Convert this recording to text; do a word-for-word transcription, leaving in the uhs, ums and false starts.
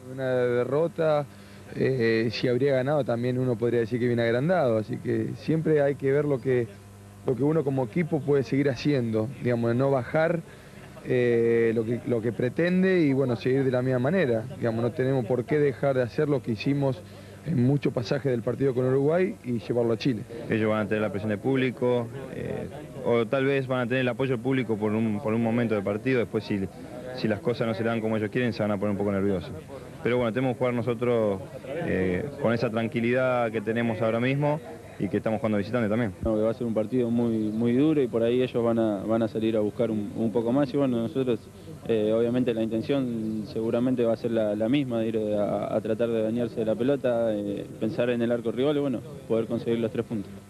Una derrota, eh, si habría ganado también uno podría decir que viene agrandado, así que siempre hay que ver lo que, lo que uno como equipo puede seguir haciendo, digamos, no bajar eh, lo que, lo que pretende y bueno, seguir de la misma manera, digamos, no tenemos por qué dejar de hacer lo que hicimos en muchos pasajes del partido con Uruguay y llevarlo a Chile. Ellos van a tener la presión del público, eh, o tal vez van a tener el apoyo del público por un, por un momento del partido, después si, si las cosas no se dan como ellos quieren se van a poner un poco nerviosos. Pero bueno, tenemos que jugar nosotros eh, con esa tranquilidad que tenemos ahora mismo y que estamos jugando visitante también. No, que va a ser un partido muy, muy duro y por ahí ellos van a, van a salir a buscar un, un poco más y bueno, nosotros eh, obviamente la intención seguramente va a ser la, la misma, de ir a, a tratar de dañarse de la pelota, eh, pensar en el arco rival y bueno, poder conseguir los tres puntos.